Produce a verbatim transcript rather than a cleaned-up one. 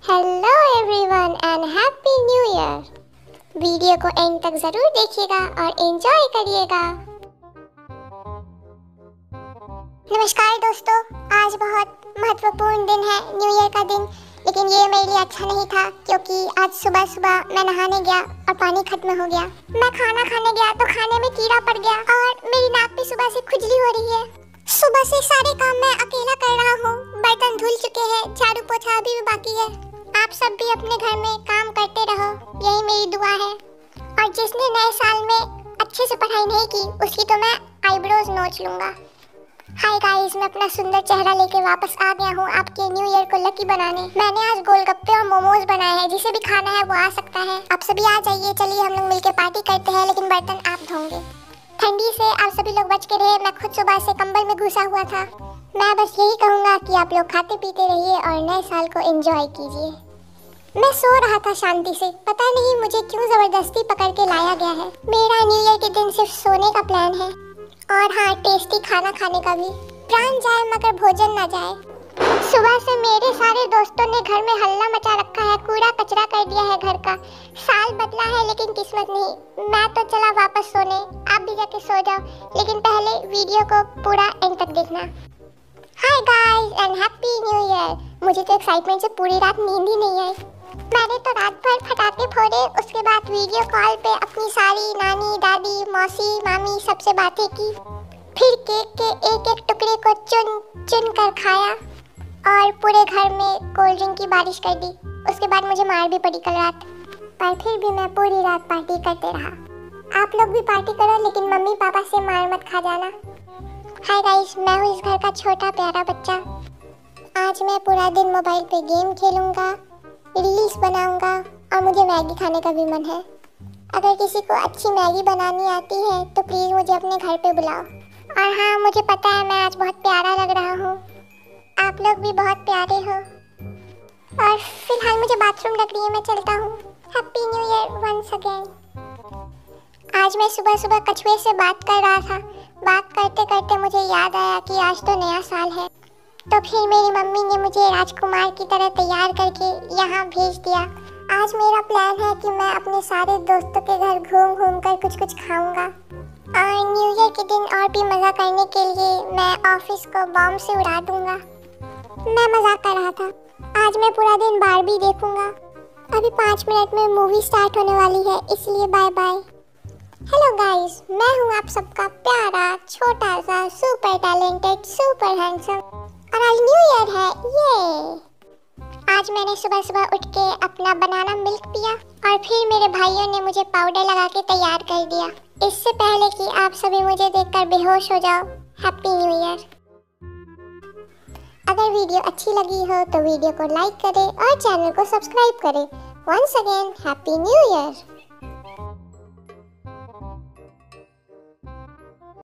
Hello everyone and happy new year. Video को end तक जरूर देखिएगा और एंजॉय करिएगा। नमस्कार दोस्तों, आज बहुत महत्वपूर्ण दिन है, न्यू ईयर का दिन। लेकिन ये मेरे लिए अच्छा नहीं था क्योंकि आज सुबह सुबह मैं नहाने गया और पानी खत्म हो गया। मैं खाना खाने गया तो खाने में कीड़ा पड़ गया और मेरी नाक भी सुबह से खुजली हो रही है। सुबह से सारे काम मैं अकेला कर रहा हूँ। बर्तन धुल चुके हैं, झाड़ू पोछा अभी भी बाकी है। आप सब भी अपने घर में काम करते रहो, यही मेरी दुआ है। और जिसने नए साल में अच्छे से पढ़ाई नहीं की उसकी तो मैं आईब्रोज नोच लूंगा। हाय गाइस, मैं अपना सुंदर चेहरा लेके वापस आ गया हूँ आपके न्यू ईयर को लकी बनाने। मैंने आज गोलगप्पे और मोमोज बनाए हैं, जिसे भी खाना है वो आ सकता है। आप सभी आ जाइए, चलिए हम लोग मिलके पार्टी करते हैं, लेकिन बर्तन आप धोंगे। ठंडी से आप सभी लोग बच के रहे, मैं खुद सुबह से कंबल में घुसा हुआ था। मैं बस यही कहूँगा कि आप लोग खाते पीते रहिए और नए साल को एंजॉय कीजिए। मैं सो रहा था शांति से, पता नहीं मुझे क्यों जबरदस्ती पकड़ के लाया गया है। मेरा न्यू ईयर के दिन सिर्फ सोने का प्लान है और हाँ, टेस्टी खाना खाने का भी। प्राण जाए मगर भोजन ना जाए। सुबह से मेरे सारे दोस्तों ने घर में हल्ला मचा रखा है, कूड़ा कचरा कर दिया है घर का। साल बदला है लेकिन किस्मत नहीं। मैं तो चला वापस सोने, आप भी जाके सो जाओ, लेकिन पहले वीडियो को पूरा एंड तक देखना। Hi guys and happy new year. मुझे तो एक्साइटमेंट से पूरी रात नींद ही नहीं आई। मैंने तो रात भर फटाके फोड़े, उसके बाद वीडियो कॉल पे अपनी सारी नानी, दादी, मौसी, मामी सबसे बातें की। फिर केक के एक एक टुकड़े को चुन चुन कर खाया और पूरे घर में कोल्ड ड्रिंक की बारिश कर दी। उसके बाद मुझे मार भी पड़ी कल रात, पर फिर भी मैं पूरी रात पार्टी करते रहा। आप लोग भी पार्टी करो, लेकिन मम्मी पापा से मार मत खा जाना। हाय गाइस, मैं हूँ इस घर का छोटा प्यारा बच्चा। आज मैं पूरा दिन मोबाइल पे गेम खेलूंगा, रील्स बनाऊंगा और मुझे मैगी खाने का भी मन है। अगर किसी को अच्छी मैगी बनानी आती है तो प्लीज़ मुझे अपने घर पे बुलाओ। और हाँ, मुझे पता है मैं आज बहुत प्यारा लग रहा हूँ, आप लोग भी बहुत प्यारे हो। और फिलहाल मुझे बाथरूम लग रही है, मैं चलता हूँ। Happy new year once again. आज मैं सुबह सुबह कछुए से बात कर रहा था। बात करते करते मुझे याद आया कि आज तो नया साल है। तो फिर मेरी मम्मी ने मुझे राजकुमार की तरह तैयार करके यहाँ भेज दिया। आज मेरा प्लान है कि मैं अपने सारे दोस्तों के घर घूम घूम कर कुछ कुछ खाऊंगा। और न्यू ईयर के दिन और भी मज़ा करने के लिए मैं ऑफिस को बॉम्ब से उड़ा दूंगा। मैं मजाक कर रहा था। आज मैं पूरा दिन बारबी देखूंगा। अभी पाँच मिनट में मूवी स्टार्ट होने वाली है, इसलिए बाय बाय। हेलो गाइस, मैं हूँ आप सबका प्यारा छोटा सा सुपर टैलेंटेड सुपर हैंडसम, और आज न्यू ईयर है। ये आज मैंने सुबह सुबह उठ के अपना बनाना मिल्क पिया और फिर मेरे भाइयों ने मुझे पाउडर लगा के तैयार कर दिया, इससे पहले कि आप सभी मुझे देखकर बेहोश हो जाओ। Happy new year. अगर वीडियो अच्छी लगी हो तो वीडियो को लाइक करें और चैनल को सब्सक्राइब करें। Once again happy new year.